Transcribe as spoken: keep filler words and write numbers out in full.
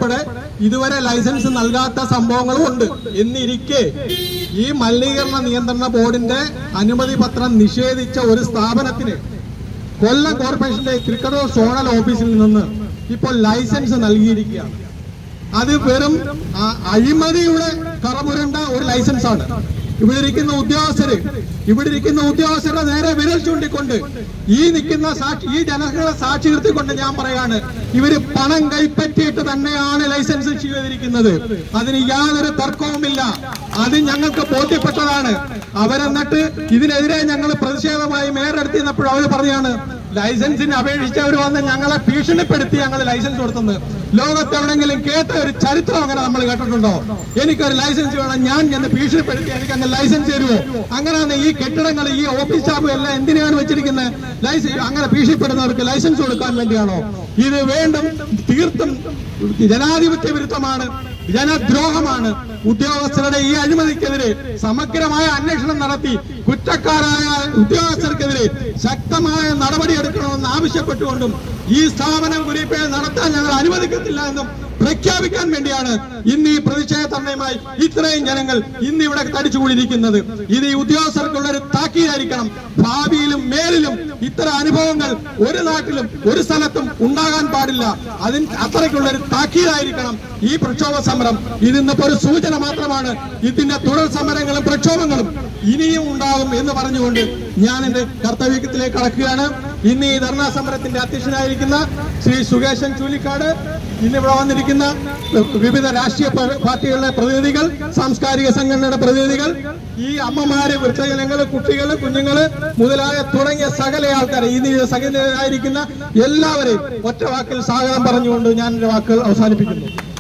ഉൾപ്പെടെ ഇതുവരെ ലൈസൻസ് നൽകാത്ത സംഭവങ്ങളും ഉണ്ട്. എന്നിരിക്കെ ഈ മലിനീകരണ നിയന്ത്രണ ബോർഡിന്റെ അനുമതി പത്രം നിഷേധിച്ച ഒരു സ്ഥാപനത്തിന് കൊല്ലം കോർപ്പറേഷന്റെ തൃക്കടൂർ സോണൽ ഓഫീസിൽ നിന്ന് ഇപ്പോൾ ലൈസൻസ് നൽകിയിരിക്കുകയാണ്. അത് വെറും അഴിമതിയുടെ കറമുരണ്ട ഒരു ലൈസൻസ് ആണ്. ഇവിടെ ഇരിക്കുന്ന ഉദ്യോഗസ്ഥര് ഇവിടെ ഇരിക്കുന്ന ഉദ്യോഗസ്ഥരുടെ നേരെ വിരൽ ചൂണ്ടിക്കൊണ്ട് ഈ നിൽക്കുന്ന സാക്ഷി ഈ ജനങ്ങളെ സാക്ഷി നിർത്തിക്കൊണ്ട് ഞാൻ പറയാണ്, ഇവര് പണം കൈപ്പറ്റിയിട്ട് തന്നെയാണ് ലൈസൻസ് ചെയ്തിരിക്കുന്നത്. അതിന് യാതൊരു തർക്കവുമില്ല. അത് ഞങ്ങൾക്ക് ബോധ്യപ്പെട്ടതാണ്. അവരെന്നിട്ട് ഇതിനെതിരെ ഞങ്ങൾ പ്രതിഷേധമായി മേയറെടുത്ത് ചെന്നപ്പോൾ അവർ പറഞ്ഞാണ്, ലൈസൻസിന് അപേക്ഷിച്ചവർ വന്ന് ഞങ്ങളെ ഭീഷണിപ്പെടുത്തി ഞങ്ങൾ ലൈസൻസ് കൊടുത്തെന്ന്. ലോകത്ത് എവിടെങ്കിലും കേട്ട ഒരു ചരിത്രം അങ്ങനെ നമ്മൾ കേട്ടിട്ടുണ്ടോ? എനിക്കൊരു ലൈസൻസ് വേണം, ഞാൻ എന്ന് ഭീഷണിപ്പെടുത്തി എനിക്ക് അങ്ങനെ ലൈസൻസ് തരുമോ? അങ്ങനെയാണ് ഈ കെട്ടിടങ്ങൾ ഈ ഓഫീസ് സ്റ്റാഫ് എല്ലാം എന്തിനാണ് വെച്ചിരിക്കുന്നത്? ലൈസൻസ് അങ്ങനെ ഭീഷണിപ്പെടുന്നവർക്ക് ലൈസൻസ് കൊടുക്കാൻ വേണ്ടിയാണോ? ഇത് വീണ്ടും തീർത്തും ജനാധിപത്യ വിരുദ്ധമാണ്, ജനദ്രോഹമാണ്. ഉദ്യോഗസ്ഥരുടെ ഈ അഴിമതിക്കെതിരെ സമഗ്രമായ അന്വേഷണം നടത്തി കുറ്റക്കാരായ ഉദ്യോഗസ്ഥർക്കെതിരെ ശക്തമായ നടപടിയെടുക്കണമെന്ന് ആവശ്യപ്പെട്ടുകൊണ്ടും ഈ സ്ഥാപനം കുരിപ്പേൽ നടത്താൻ ഞങ്ങൾ അനുവദിക്കത്തില്ല എന്നും പ്രഖ്യാപിക്കാൻ വേണ്ടിയാണ് ഇന്ന് ഈ പ്രതിഷേധ ധർണയുമായി ഇത്രയും ജനങ്ങൾ ഇന്ന് ഇവിടെ തടിച്ചുകൂടിയിരിക്കുന്നത്. ഇത് ഈ ഉദ്യോഗസ്ഥർക്കുള്ള ഒരു താക്കീതായിരിക്കണം. ഭാവിയിലും മേലിലും ഇത്തരം അനുഭവങ്ങൾ ഒരു നാട്ടിലും ഒരു സ്ഥലത്തും ഉണ്ടാകാൻ പാടില്ല. അതിന് അത്രയ്ക്കുള്ള ഒരു താക്കീതായിരിക്കണം ഈ പ്രക്ഷോഭ സമരം. ഇതിന്നിപ്പോ ഒരു സൂചന മാത്രമാണ്. ഇതിന്റെ തുടർ സമരങ്ങളും പ്രക്ഷോഭങ്ങളും ഇനിയും ഉണ്ടാകും എന്ന് പറഞ്ഞുകൊണ്ട് ഞാൻ എന്റെ കർത്തവ്യത്തിലേക്ക് കടക്കുകയാണ്. ഇന്ന് ഈ ധർണാ സമരത്തിന്റെ അധ്യക്ഷനായിരിക്കുന്ന ശ്രീ സുകേശൻ ചൂലിക്കാട്, ഇന്നിവിടെ വന്നിരിക്കുന്ന വിവിധ രാഷ്ട്രീയ പാർട്ടികളുടെ പ്രതിനിധികൾ, സാംസ്കാരിക സംഘടനയുടെ പ്രതിനിധികൾ, ഈ അമ്മമാര്, വൃദ്ധജനങ്ങള്, കുട്ടികള്, കുഞ്ഞുങ്ങള് മുതലായ തുടങ്ങിയ സകല ആൾക്കാരെ ഇന്ന് സകലരായിരിക്കുന്ന എല്ലാവരെയും ഒറ്റ വാക്കിൽ സ്വാഗതം പറഞ്ഞുകൊണ്ട് ഞാൻ എന്റെ വാക്കുകൾ അവസാനിപ്പിക്കുന്നു.